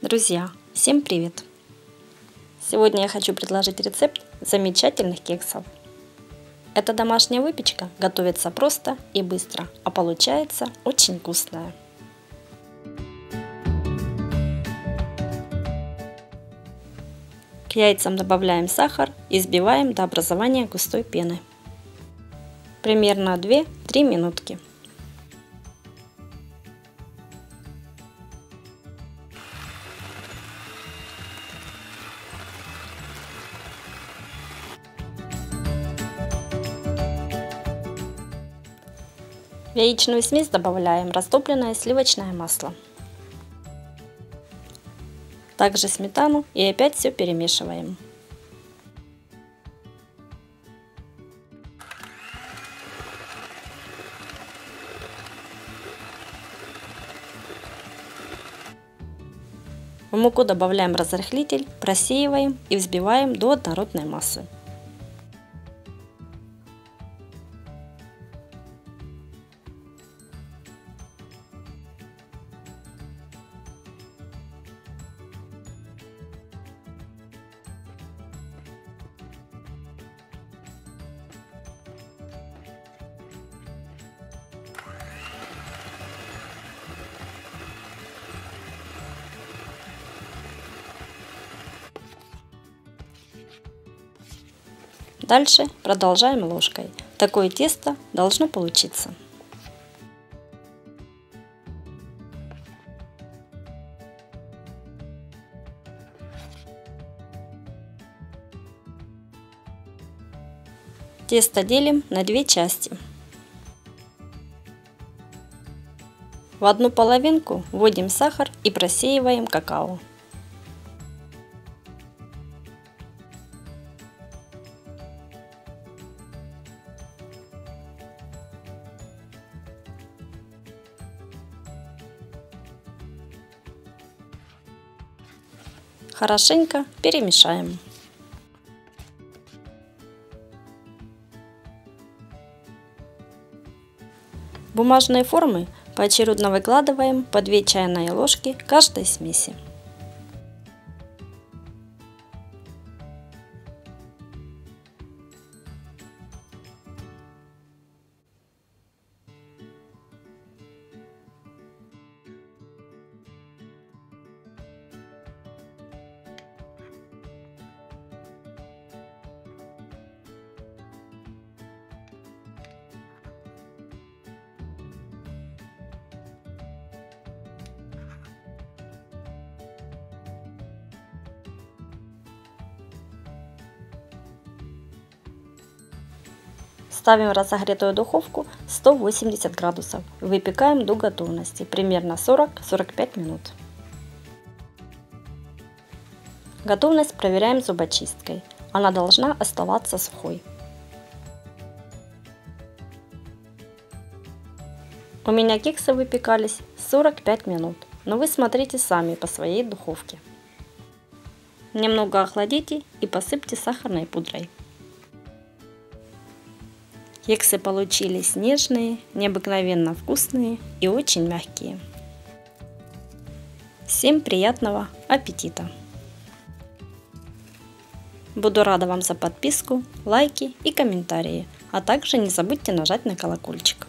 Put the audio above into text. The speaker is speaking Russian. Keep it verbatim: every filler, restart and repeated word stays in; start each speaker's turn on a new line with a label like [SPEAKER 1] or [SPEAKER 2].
[SPEAKER 1] Друзья, всем привет! Сегодня я хочу предложить рецепт замечательных кексов. Эта домашняя выпечка готовится просто и быстро, а получается очень вкусная. К яйцам добавляем сахар и взбиваем до образования густой пены. Примерно две-три минутки. В яичную смесь добавляем растопленное сливочное масло. Также сметану и опять все перемешиваем. В муку добавляем разрыхлитель, просеиваем и взбиваем до однородной массы. Дальше продолжаем ложкой. Такое тесто должно получиться. Тесто делим на две части. В одну половинку вводим сахар и просеиваем какао. Хорошенько перемешаем. В бумажные формы поочередно выкладываем по две чайные ложки каждой смеси. Ставим в разогретую духовку сто восемьдесят градусов. Выпекаем до готовности, примерно сорок-сорок пять минут. Готовность проверяем зубочисткой. Она должна оставаться сухой. У меня кексы выпекались сорок пять минут, но вы смотрите сами по своей духовке. Немного охладите и посыпьте сахарной пудрой. Кексы получились нежные, необыкновенно вкусные и очень мягкие. Всем приятного аппетита! Буду рада вам за подписку, лайки и комментарии, а также не забудьте нажать на колокольчик.